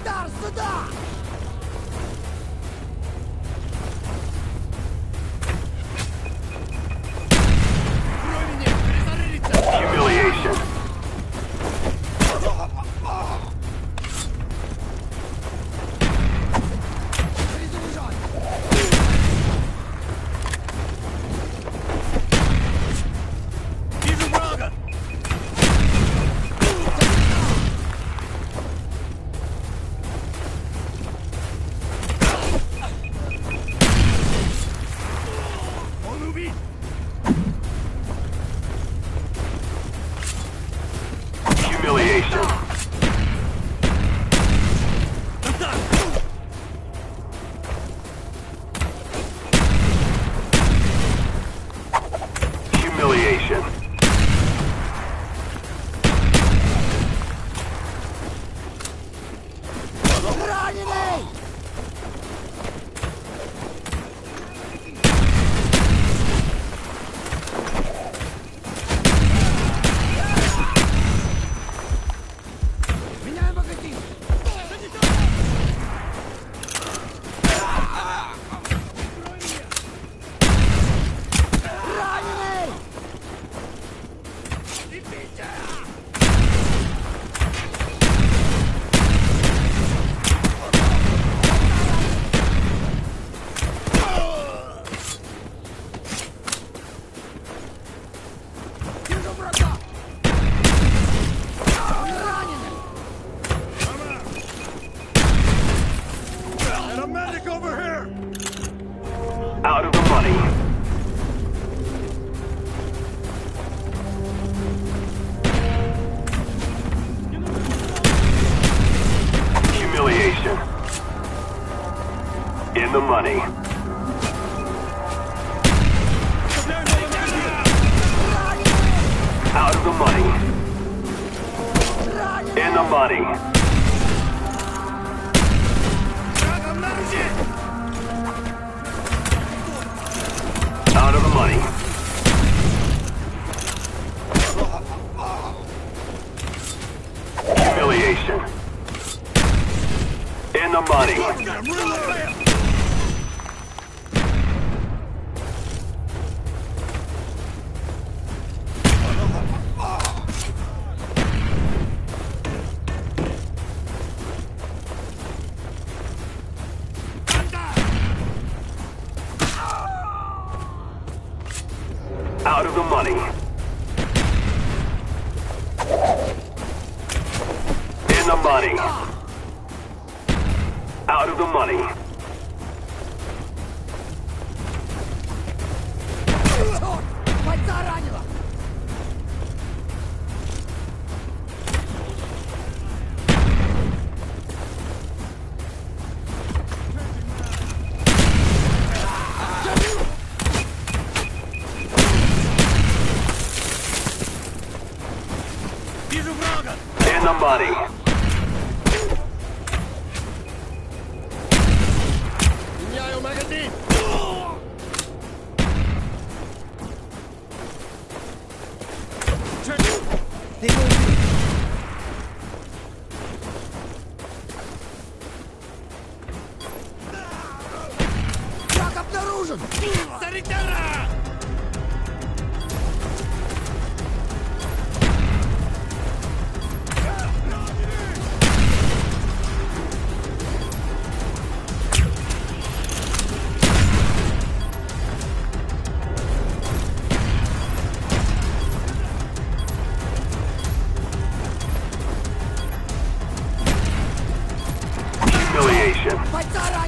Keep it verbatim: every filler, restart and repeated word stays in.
Байдар, сюда! Humiliation. Humiliation. Humiliation. Раненый! Меняем магазин! Раненый! Вижу врага! Он раненый! And a medic over here! Out of the money. Humiliation. In the money. Out of the money. In the money. Out of the money. Humiliation. In the money. Out of the money. In the money. Out of the money. Бойца ранило! Вижу врага! In the money. Меняю магазин! Ты его убил! Враг обнаружен! Санитара! Humiliation. Бойца ранило!